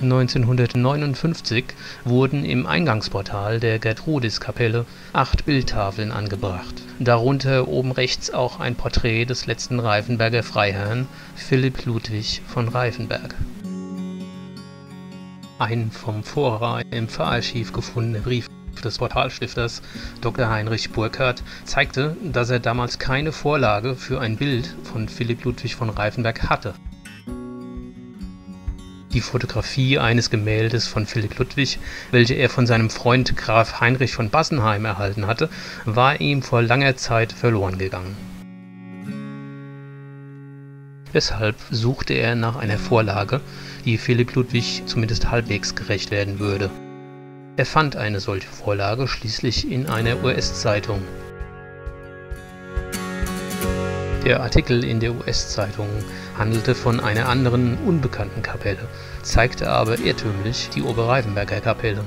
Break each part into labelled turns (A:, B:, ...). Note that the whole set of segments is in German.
A: 1959 wurden im Eingangsportal der Gertrudiskapelle 8 Bildtafeln angebracht, darunter oben rechts auch ein Porträt des letzten Reifenberger Freiherrn Philipp Ludwig von Reifenberg. Ein vom Pfarrer im Pfarrarchiv gefundener Brief des Portalstifters Dr. Heinrich Burckhardt zeigte, dass er damals keine Vorlage für ein Bild von Philipp Ludwig von Reifenberg hatte. Die Fotografie eines Gemäldes von Philipp Ludwig, welche er von seinem Freund Graf Heinrich von Bassenheim erhalten hatte, war ihm vor langer Zeit verloren gegangen. Deshalb suchte er nach einer Vorlage, die Philipp Ludwig zumindest halbwegs gerecht werden würde. Er fand eine solche Vorlage schließlich in einer US-Zeitung. Der Artikel in der US-Zeitung handelte von einer anderen, unbekannten Kapelle, zeigte aber irrtümlich die Oberreifenberger Kapelle.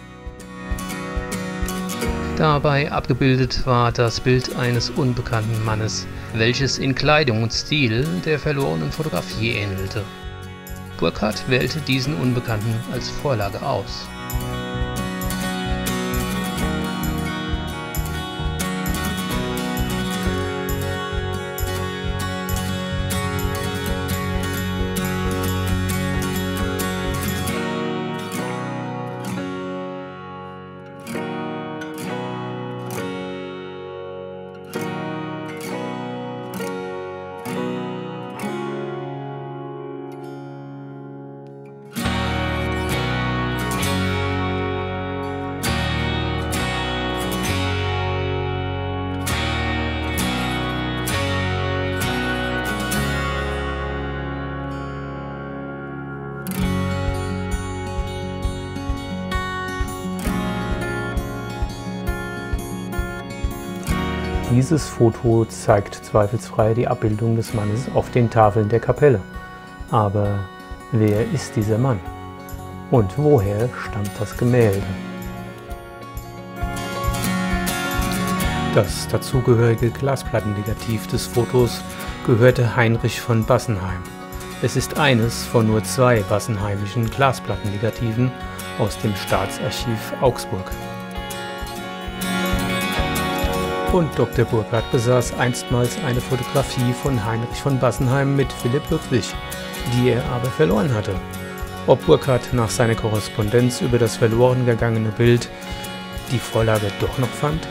A: Dabei abgebildet war das Bild eines unbekannten Mannes, welches in Kleidung und Stil der verlorenen Fotografie ähnelte. Burckhardt wählte diesen Unbekannten als Vorlage aus.
B: Dieses Foto zeigt zweifelsfrei die Abbildung des Mannes auf den Tafeln der Kapelle. Aber wer ist dieser Mann? Und woher stammt das Gemälde? Das dazugehörige Glasplattennegativ des Fotos gehörte Heinrich von Bassenheim. Es ist eines von nur 2 bassenheimischen Glasplattennegativen aus dem Staatsarchiv Augsburg. Und Dr. Burckhardt besaß einstmals eine Fotografie von Heinrich von Bassenheim mit Philipp Ludwig, die er aber verloren hatte. Ob Burckhardt nach seiner Korrespondenz über das verloren gegangene Bild die Vorlage doch noch fand?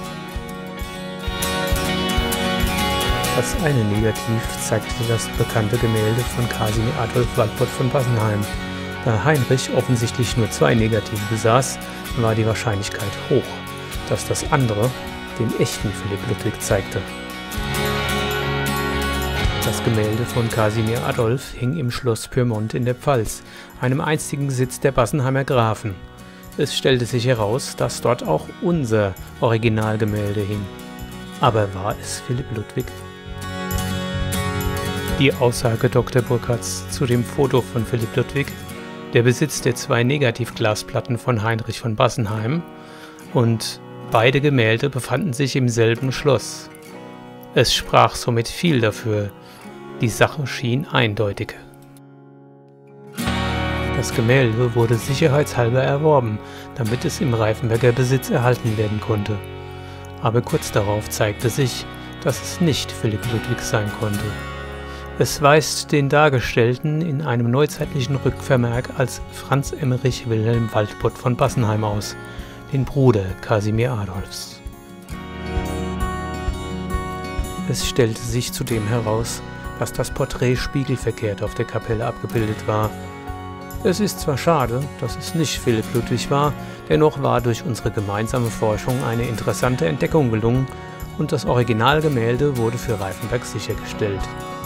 B: Das eine Negativ zeigte das bekannte Gemälde von Casimir Adolf Waldbott von Bassenheim. Da Heinrich offensichtlich nur 2 Negative besaß, war die Wahrscheinlichkeit hoch, dass das andere den echten Philipp Ludwig zeigte. Das Gemälde von Casimir Adolf hing im Schloss Pyrmont in der Pfalz, einem einstigen Sitz der Bassenheimer Grafen. Es stellte sich heraus, dass dort auch unser Originalgemälde hing. Aber war es Philipp Ludwig? Die Aussage Dr. Burckhards zu dem Foto von Philipp Ludwig, der Besitz der 2 Negativglasplatten von Heinrich von Bassenheim und beide Gemälde befanden sich im selben Schloss. Es sprach somit viel dafür. Die Sache schien eindeutig. Das Gemälde wurde sicherheitshalber erworben, damit es im Reifenberger Besitz erhalten werden konnte. Aber kurz darauf zeigte sich, dass es nicht Philipp Ludwig sein konnte. Es weist den Dargestellten in einem neuzeitlichen Rückvermerk als Franz Emmerich Wilhelm Waldbott von Bassenheim aus, den Bruder Casimir Adolfs. Es stellte sich zudem heraus, dass das Porträt spiegelverkehrt auf der Kapelle abgebildet war. Es ist zwar schade, dass es nicht Philipp Ludwig war, dennoch war durch unsere gemeinsame Forschung eine interessante Entdeckung gelungen und das Originalgemälde wurde für Reifenberg sichergestellt.